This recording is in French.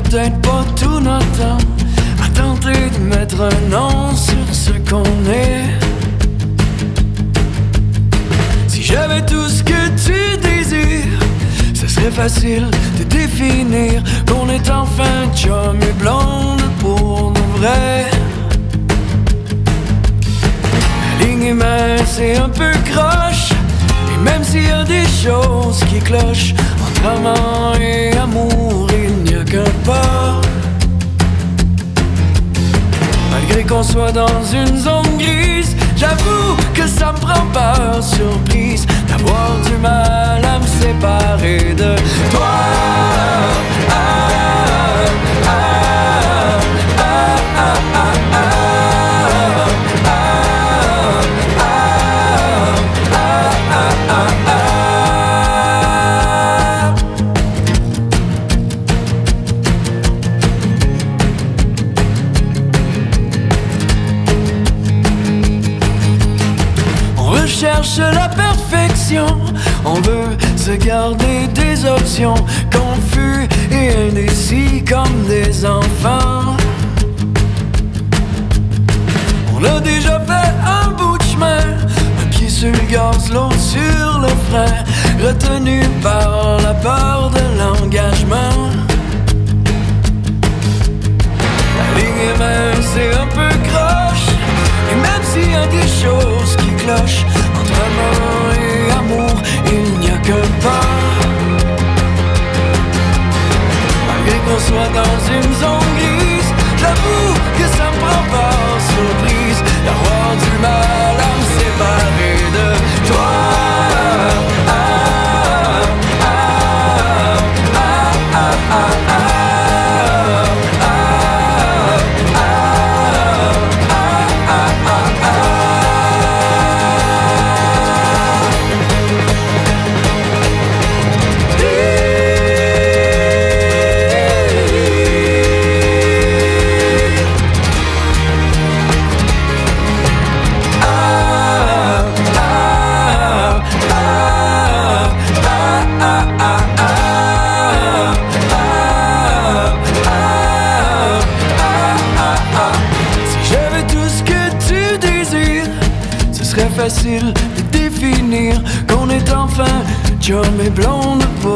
peut-être pas tout notre temps à tenter de mettre un nom sur ce qu'on est. Si j'avais tout ce que tu désires, ce serait facile de définir qu'on est enfin chum et blonde pour de vrai. La ligne est mince et un peu croche, et même s'il y a des choses qui clochent, entre amant et amour, il n'y a qu'un pas. Malgré qu'on soit dans une zone grise, j'avoue que ça me prend par surprise d'avoir du mal à me séparer de toi. On cherche la perfection, on veut se garder des options, confus et indécis comme des enfants. On a déjà fait un bout de chemin, un pied sur le gaz, l'autre sur le frein, retenu par la peur de l'engagement. La ligne est mince et un peu croche, et même s'il y a des choses qui clochent, entre amant et amour, il n'y a qu'un pas. Malgré qu'on soit dans une zone grise, j'avoue que ça me prend par surprise d'avoir du mal à me séparer de toi. Facile de définir qu'on est enfin chum et blonde pour